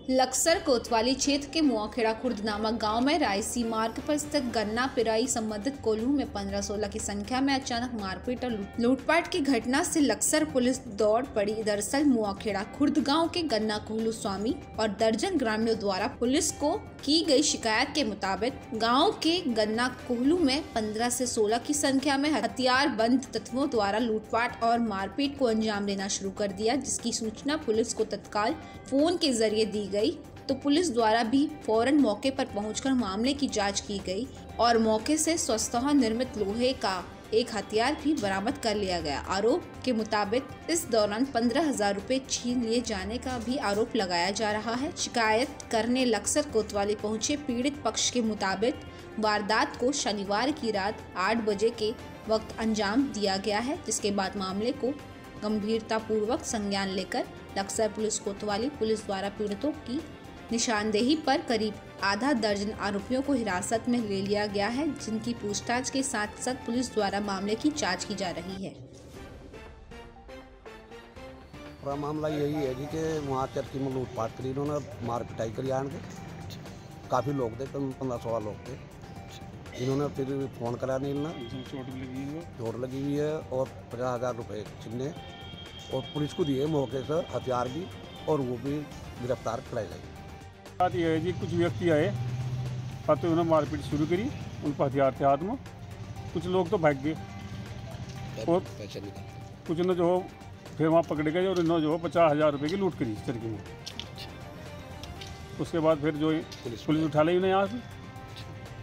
लक्सर कोतवाली क्षेत्र के मुआखेड़ा खुर्द नामक गांव में रायसी मार्ग पर स्थित गन्ना पिराई संबंधित कोल्हू में 15-16 की संख्या में अचानक मारपीट और लूटपाट की घटना से लक्सर पुलिस दौड़ पड़ी। दरअसल मुआखेड़ा खुर्द गांव के गन्ना कोल्हू स्वामी और दर्जन ग्रामीणों द्वारा पुलिस को की गई शिकायत के मुताबिक गांव के गन्ना कोल्हू में 15 से 16 की संख्या में हथियार बंद तत्वों द्वारा लूटपाट और मारपीट को अंजाम देना शुरू कर दिया, जिसकी सूचना पुलिस को तत्काल फोन के जरिए दी गई। तो पुलिस द्वारा भी फौरन मौके पर पहुंचकर मामले की जांच की गई और मौके से स्वतः निर्मित लोहे का एक हथियार भी बरामद कर लिया गया। आरोप के मुताबिक इस दौरान 15,000 रुपए छीन लिए जाने का भी आरोप लगाया जा रहा है। शिकायत करने लक्सर कोतवाली पहुंचे पीड़ित पक्ष के मुताबिक वारदात को शनिवार की रात 8 बजे के वक्त अंजाम दिया गया है, जिसके बाद मामले को गंभीरता पूर्वक संज्ञान लेकर लक्सर पुलिस कोतवाली पुलिस द्वारा पीड़ितों की निशानदेही पर करीब आधा दर्जन आरोपियों को हिरासत में ले लिया गया है, जिनकी पूछताछ के साथ साथ पुलिस द्वारा मामले की जांच की जा रही है। पूरा मामला यही है जी कि वहाँ चर्ची में लूटपाट करी, इन्होंने मार पिटाई करी आन के। काफ़ी लोग थे, 15-16 लोग थे। इन्होंने फिर फ़ोन करा नहीं ना, चोट लगी हुई है और 50,000 रुपये छीने और पुलिस को दिए मौके से हथियार भी, और वो भी गिरफ्तार कराई गई। बात यह है जी, कुछ व्यक्ति आए तो उन्होंने मारपीट शुरू करी, उन पर हथियार थे हाथ में। कुछ लोग तो भाग गए और कुछ ने जो फिर वहाँ पकड़े गए और इन्होंने जो 50,000 रुपये की लूट करी चरखी में। उसके बाद फिर जो पुलिस उठा ली उन्हें यहाँ से।